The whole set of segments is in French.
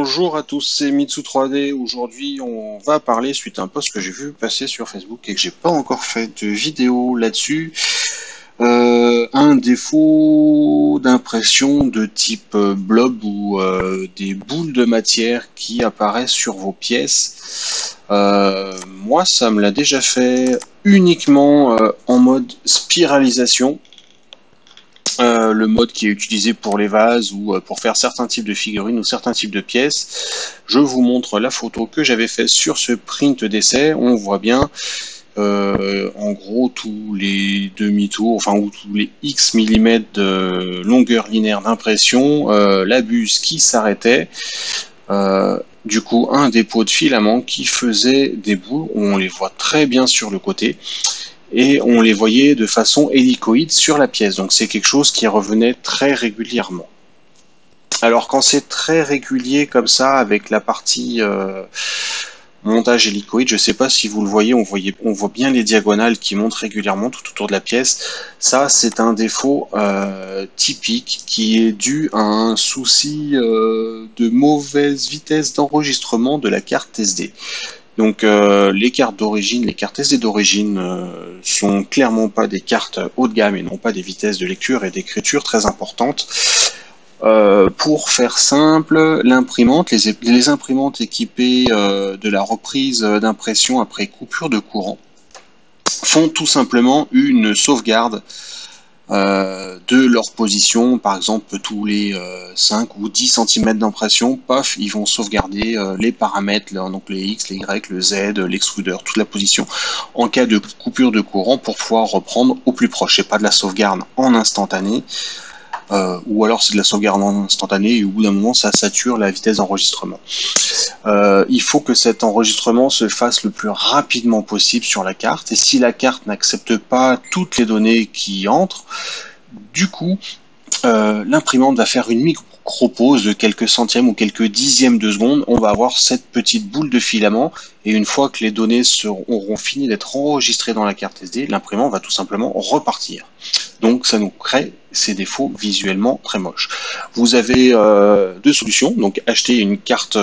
Bonjour à tous, c'est Mitsu 3D. Aujourd'hui, on va parler suite à un post que j'ai vu passer sur Facebook et que j'ai pas encore fait de vidéo là-dessus. Un défaut d'impression de type blob ou des boules de matière qui apparaissent sur vos pièces. Moi, ça me l'a déjà fait uniquement en mode spiralisation. Le mode qui est utilisé pour les vases ou pour faire certains types de figurines ou certains types de pièces. Je vous montre la photo que j'avais faite sur ce print d'essai. On voit bien en gros tous les demi-tours, enfin ou tous les X millimètres de longueur linéaire d'impression, la buse qui s'arrêtait. Du coup, un dépôt de filament qui faisait des boules, on les voit très bien sur le côté. Et on les voyait de façon hélicoïde sur la pièce. Donc c'est quelque chose qui revenait très régulièrement. Alors quand c'est très régulier comme ça, avec la partie montage hélicoïde, je ne sais pas si vous le voyez, on voit bien les diagonales qui montent régulièrement tout autour de la pièce. Ça, c'est un défaut typique qui est dû à un souci de mauvaise vitesse d'enregistrement de la carte SD. Donc les cartes d'origine, les cartes SD d'origine sont clairement pas des cartes haut de gamme et non pas des vitesses de lecture et d'écriture très importantes. Pour faire simple, l'imprimante, les imprimantes équipées de la reprise d'impression après coupure de courant font tout simplement une sauvegarde de leur position, par exemple tous les 5 ou 10 cm d'impression, paf, ils vont sauvegarder les paramètres, donc les X, les Y, le Z, l'extrudeur, toute la position, en cas de coupure de courant pour pouvoir reprendre au plus proche. C'est pas de la sauvegarde en instantané, ou alors c'est de la sauvegarde en instantané et au bout d'un moment ça sature la vitesse d'enregistrement. Il faut que cet enregistrement se fasse le plus rapidement possible sur la carte, et si la carte n'accepte pas toutes les données qui entrent, du coup l'imprimante va faire une micro-pause de quelques centièmes ou quelques dixièmes de seconde. On va avoir cette petite boule de filament, et une fois que les données auront fini d'être enregistrées dans la carte SD, l'imprimante va tout simplement repartir. Donc ça nous crée ces défauts visuellement très moches. Vous avez deux solutions, donc acheter une carte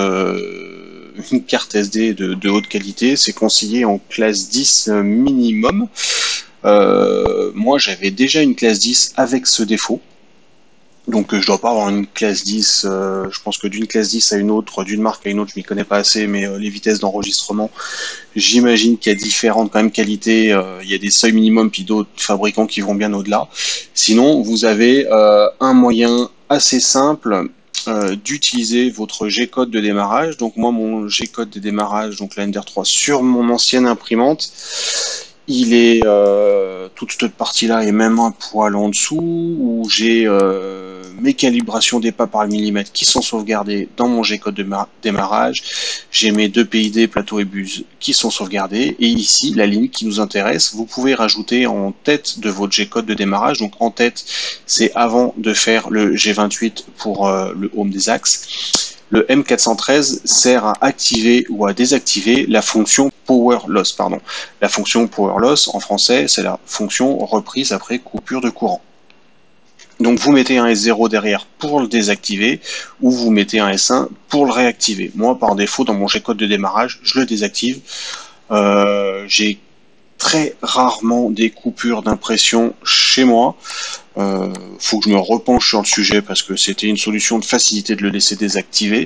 SD de haute qualité, c'est conseillé en classe 10 minimum. Moi j'avais déjà une classe 10 avec ce défaut. Donc je dois pas avoir une classe 10, je pense que d'une classe 10 à une autre, d'une marque à une autre, je m'y connais pas assez, mais les vitesses d'enregistrement, j'imagine qu'il y a différentes quand même qualités, il y a des seuils minimums puis d'autres fabricants qui vont bien au-delà. Sinon, vous avez un moyen assez simple d'utiliser votre G-code de démarrage. Donc moi, mon G-code de démarrage, donc la Ender3 sur mon ancienne imprimante, il est toute cette partie-là est même un poil en dessous, où j'ai mes calibrations des pas par millimètre qui sont sauvegardées dans mon G-code de démarrage. J'ai mes deux PID, plateau et buse, qui sont sauvegardés. Et ici, la ligne qui nous intéresse, vous pouvez rajouter en tête de votre G-code de démarrage. Donc en tête, c'est avant de faire le G28 pour le home des axes. Le M413 sert à activer ou à désactiver la fonction Power Loss. La fonction Power Loss, en français, c'est la fonction reprise après coupure de courant. Donc vous mettez un S0 derrière pour le désactiver, ou vous mettez un S1 pour le réactiver. Moi, par défaut, dans mon G-code de démarrage, je le désactive. J'ai très rarement des coupures d'impression chez moi. Faut que je me repenche sur le sujet parce que c'était une solution de facilité de le laisser désactiver.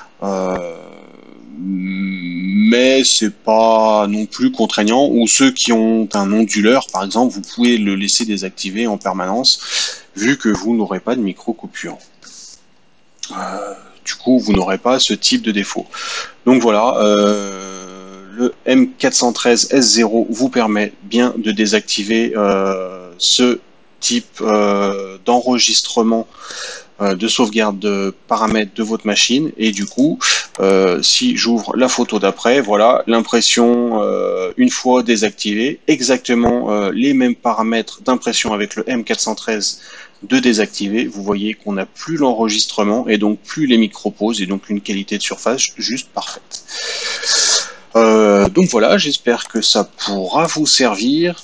Mais c'est pas non plus contraignant. Ou ceux qui ont un onduleur, par exemple, vous pouvez le laisser désactiver en permanence, vu que vous n'aurez pas de micro-coupure. Du coup, vous n'aurez pas ce type de défaut. Donc voilà, le M413 S0 vous permet bien de désactiver ce type d'enregistrement de sauvegarde de paramètres de votre machine. Et du coup, si j'ouvre la photo d'après, voilà l'impression une fois désactivée, exactement les mêmes paramètres d'impression avec le M413 de désactiver. Vous voyez qu'on n'a plus l'enregistrement et donc plus les micro-pauses, et donc une qualité de surface juste parfaite. Donc voilà, j'espère que ça pourra vous servir.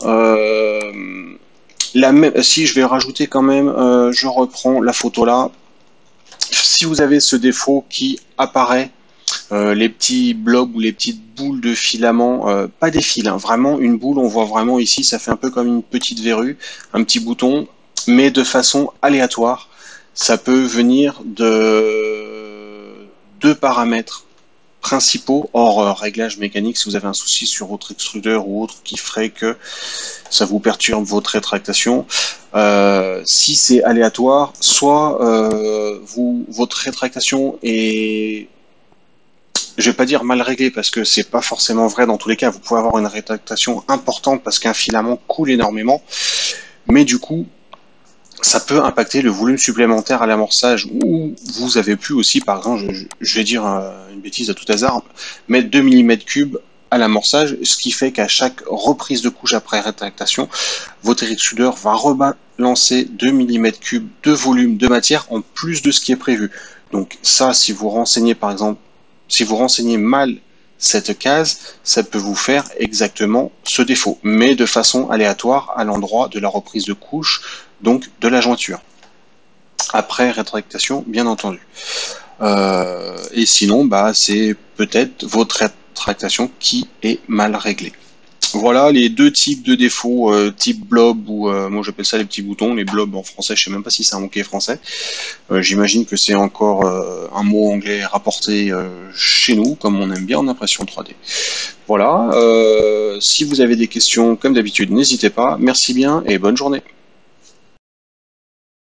Si je vais rajouter quand même, je reprends la photo là. si vous avez ce défaut qui apparaît, les petits blobs ou les petites boules de filament, pas des fils, hein, vraiment une boule, on voit vraiment ici, ça fait un peu comme une petite verrue, un petit bouton, mais de façon aléatoire. Ça peut venir de deux paramètres principaux, hors réglage mécanique, si vous avez un souci sur votre extrudeur ou autre qui ferait que ça vous perturbe votre rétractation. Si c'est aléatoire, soit votre rétractation est, je vais pas dire mal réglée parce que c'est pas forcément vrai dans tous les cas, vous pouvez avoir une rétractation importante parce qu'un filament coule énormément, mais du coup ça peut impacter le volume supplémentaire à l'amorçage, ou vous avez pu aussi, par exemple, je vais dire une bêtise à tout hasard, mettre 2 mm3 à l'amorçage, ce qui fait qu'à chaque reprise de couche après rétractation, votre extrudeur va rebalancer 2 mm3 de volume de matière en plus de ce qui est prévu. Donc ça, si vous renseignez par exemple, si vous renseignez mal cette case, ça peut vous faire exactement ce défaut, mais de façon aléatoire à l'endroit de la reprise de couche, donc de la jointure. Après rétractation, bien entendu. Et sinon, bah, c'est peut-être votre rétractation qui est mal réglée. Voilà les deux types de défauts, type blob ou moi j'appelle ça les petits boutons, les blobs en français, je sais même pas si c'est un mot qui est français. J'imagine que c'est encore un mot anglais rapporté chez nous, comme on aime bien en impression 3D. Voilà, si vous avez des questions, comme d'habitude, n'hésitez pas. Merci bien et bonne journée.